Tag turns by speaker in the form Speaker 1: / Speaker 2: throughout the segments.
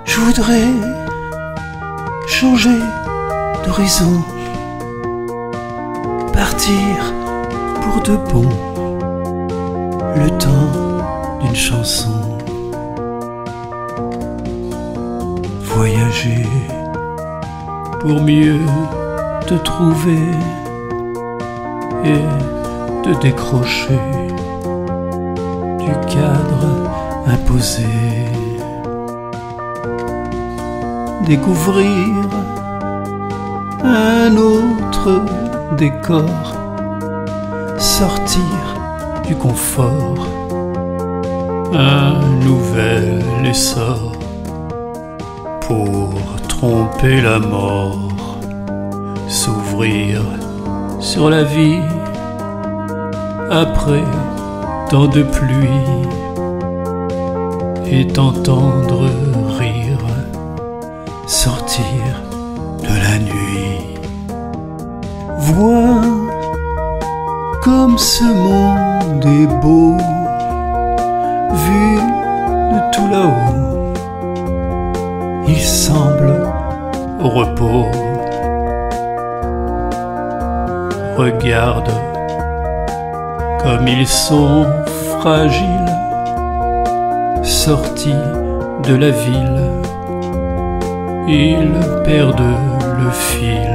Speaker 1: Je voudrais changer d'horizon, partir pour de bon, le temps d'une chanson, voyager pour mieux te trouver et te décrocher du cadre imposé, découvrir un autre décor, sortir du confort, un nouvel essor pour tromper la mort, s'ouvrir sur la vie après tant de pluie et t'entendre rire, sortir de la nuit. Vois comme ce monde est beau, vu de tout là-haut, il semble au repos. Regarde comme ils sont fragiles, sortis de la ville, ils perdent le fil.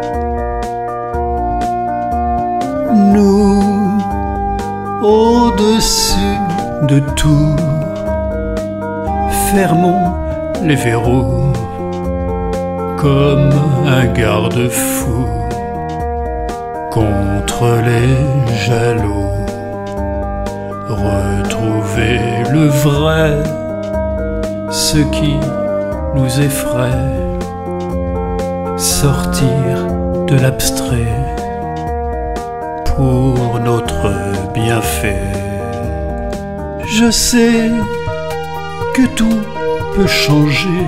Speaker 1: Nous, au-dessus de tout, fermons les verrous comme un garde-fou contre les jaloux. Retrouver le vrai, ce qui nous effraie, sortir de l'abstrait pour notre bienfait. Je sais que tout peut changer,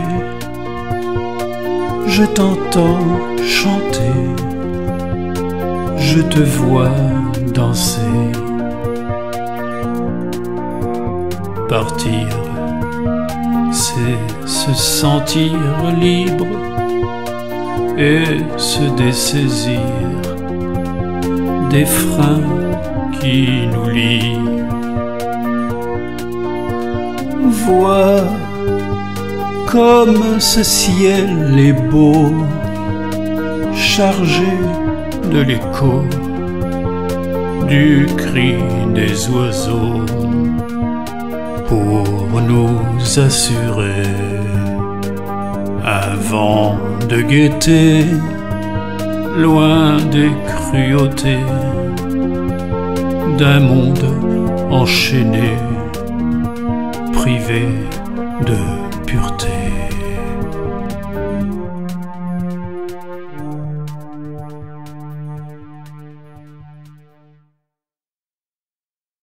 Speaker 1: je t'entends chanter, je te vois danser. Partir, c'est se sentir libre et se dessaisir des freins qui nous lient. Vois comme ce ciel est beau, chargé de l'écho du cri des oiseaux, pour nous assurer, avant de guetter, loin des cruautés d'un monde enchaîné, privé de pureté.